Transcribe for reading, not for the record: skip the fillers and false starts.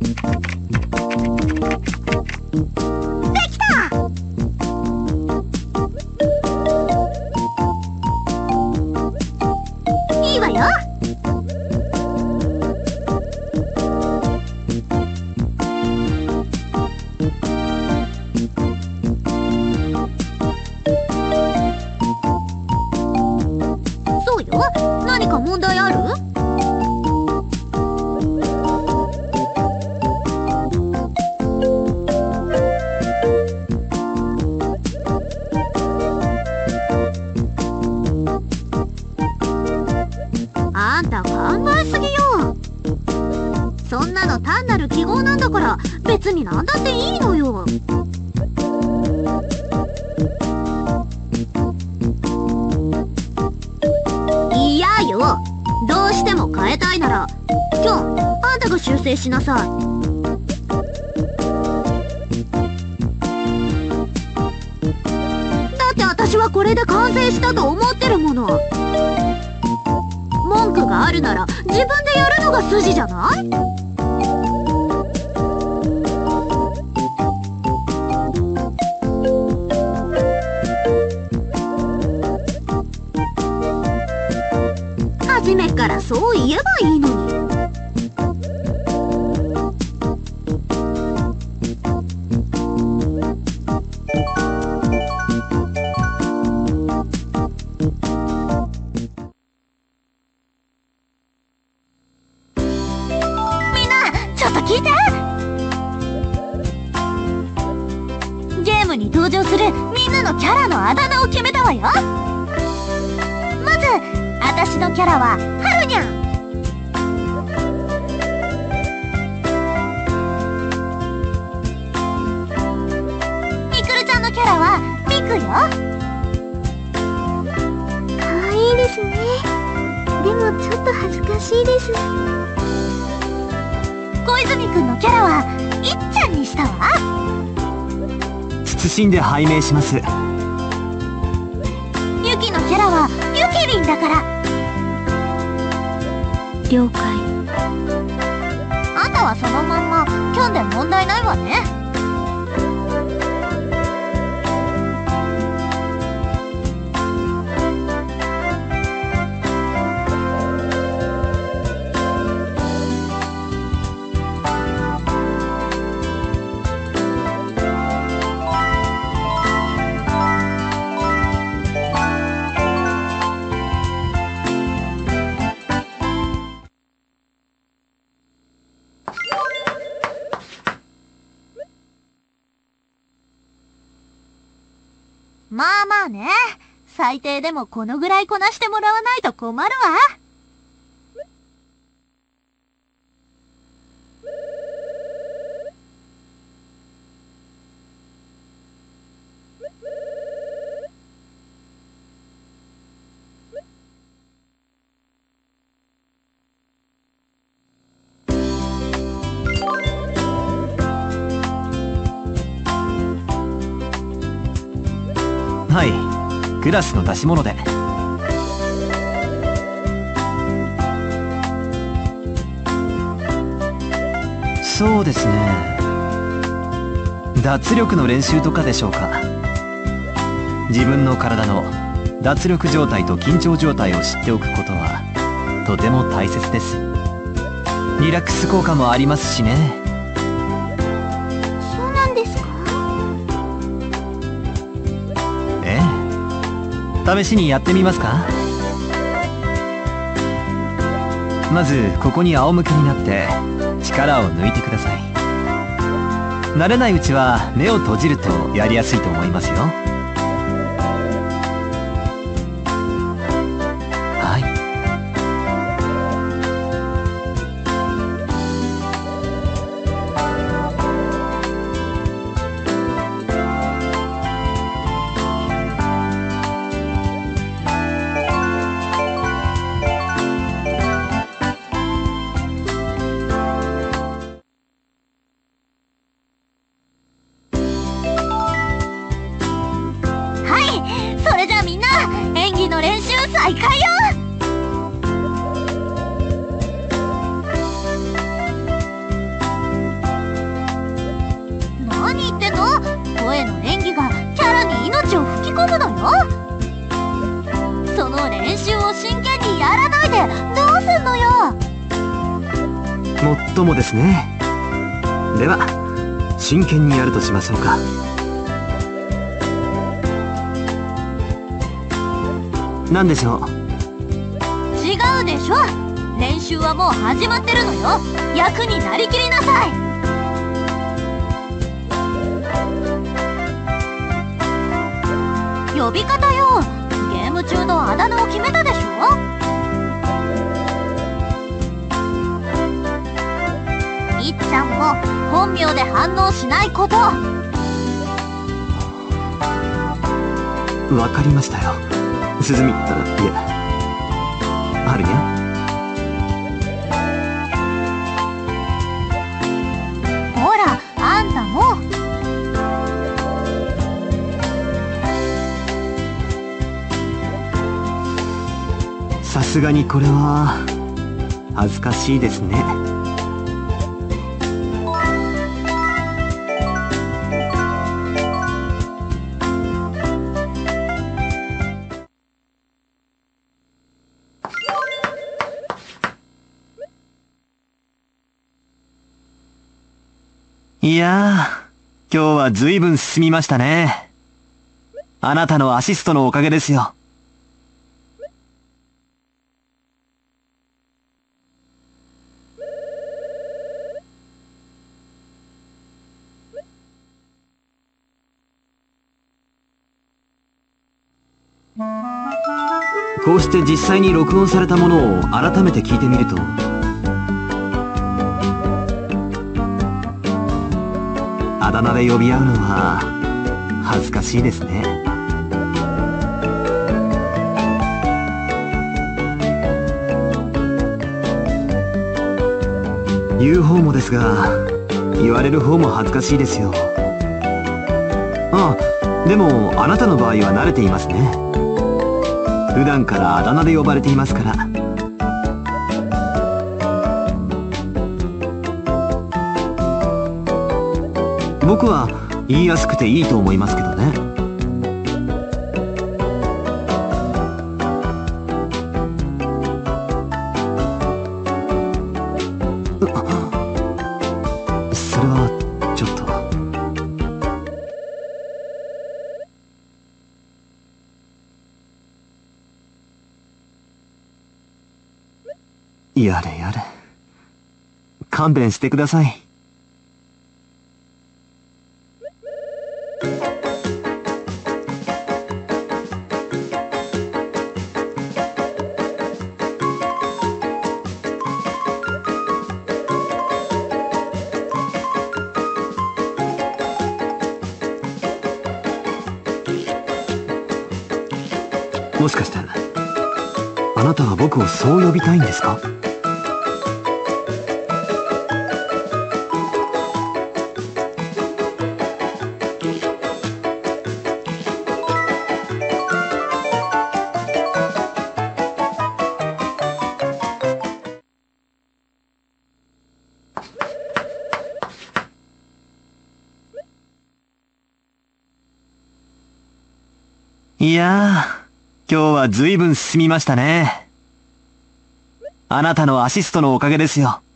できた。いいわよ。そうよ。何か問題ある？あんた考えすぎよ。そんなの単なる記号なんだから別に何だっていいのよ。嫌よ。どうしても変えたいなら今日あんたが修正しなさい。だって私はこれで完成したと思ってるもの。文句があるなら自分でやるのが筋じゃない？初めからそう言えばいいのに。みんなちょっと聞いて。ゲームに登場するみんなのキャラのあだ名を決めたわよ。まず私のキャラははるにゃん。みくるちゃんのキャラはみくよ。かわいいですね。でもちょっと恥ずかしいです。小泉くんのキャラはいっちゃんにしたわ。 謹んで拝命します。 ゆきのキャラはゆきりんだから。了解。あんたはそのまんまキョンで問題ないわね。まあまあね。最低でもこのぐらいこなしてもらわないと困るわ。 はい、クラスの出し物で。そうですね。脱力の練習とかでしょうか。自分の体の脱力状態と緊張状態を知っておくことはとても大切です。リラックス効果もありますしね。 そうなんですか？ ええ、試しにやってみますか。まずここに仰向けになって力を抜いてください。慣れないうちは目を閉じるとやりやすいと思いますよ。はい。 もっともですね。では真剣にやるとしましょうか。何でしょう。 違うでしょ。練習はもう始まってるのよ。役になりきりなさい。呼び方よ。ゲーム中のあだ名を決めたでしょ。いっちゃんも本名で反応しないこと。 わかりましたよ。すずみ、いえ、はるにゃ。 ほら、あんたも。 さすがにこれは恥ずかしいですね。いやー、今日は随分進みましたね。あなたのアシストのおかげですよ。こうして実際に録音されたものを改めて聞いてみると、あだ名で呼び合うのは恥ずかしいですね。言う方もですが、言われる方も恥ずかしいですよ。ああ、でもあなたの場合は慣れていますね。普段からあだ名で呼ばれていますから。僕は言いやすくていいと思いますけどね。それはちょっと。やれやれ。勘弁してください。もしかしてあなたは僕をそう呼びたいんですか？いやー、今日は随分進みましたね。あなたのアシストのおかげですよ。